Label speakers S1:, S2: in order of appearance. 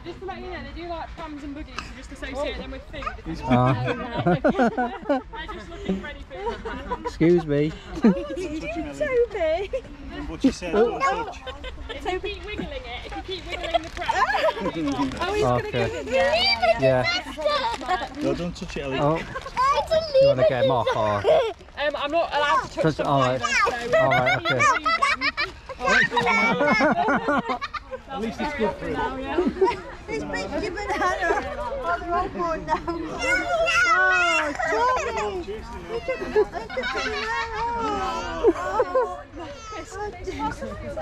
S1: Just to let you know, they do like prams and buggies, so just associate them with food. They're just looking for any food.
S2: Excuse me.
S3: Toby.
S4: What you said.
S1: If you keep wiggling it, if you keep wiggling the pram,
S3: Oh, he's going to give it.
S2: Yeah.
S4: No, don't touch it, Ellie.
S2: Oh. You want to get him off or?
S1: I'm not allowed to touch them
S2: alright.
S1: either, so
S2: Alright, okay.
S4: At least it's good for
S1: now,
S4: him.
S1: yeah.
S3: He's picked your banana. Oh, they're all going now. Oh, Toby. Look at the banana. Oh.